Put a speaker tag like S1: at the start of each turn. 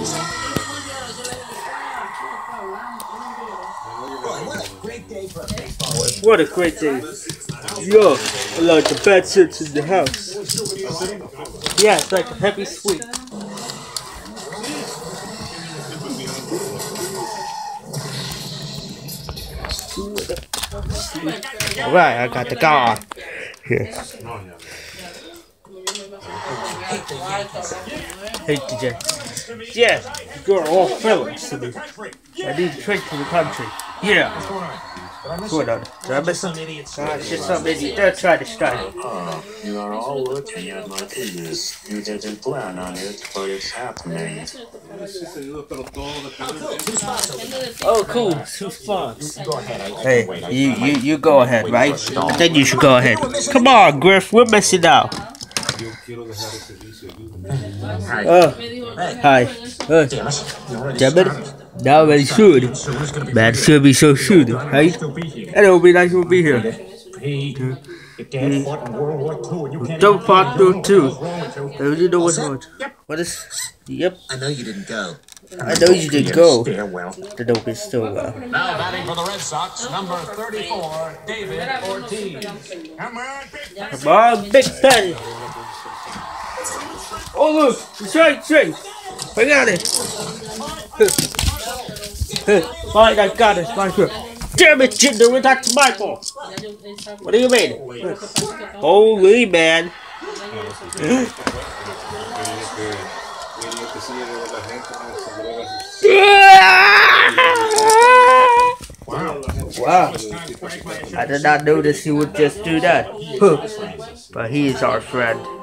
S1: What a great day. Yo, I like the bad shits in the house. Yeah, it's like a heavy sweet. Alright, I got the car. Here. Hey, DJ. Yeah, you're all fellas to me. I need to trade to the country. Yeah. What's going on? Did I miss something? It's just some idiot. Don't try to strike.
S2: You are all looking at my figures. You didn't plan on it, but it's happening.
S1: Oh, cool. 2 spots. Hey, you go ahead, right? I think you should go ahead. Come on, Griff. We're missing out. Hi. Damn it. Now very soon. Man, should be so soon, right? And it'll be nice to be here. Don't fight through too. You know what's wrong. What is? Yep.
S3: I know you didn't go.
S1: I know you didn't go. The dope is still well.
S4: Now batting for the Red Sox, number 34, David Ortiz.
S1: Come on, Big Patty. Oh look, straight. I got it. Fine, I got it. Right here. Damn it, Jinder, that's my fault. What do you mean? Holy man. Wow. I did not notice he would just do that. But he is our friend.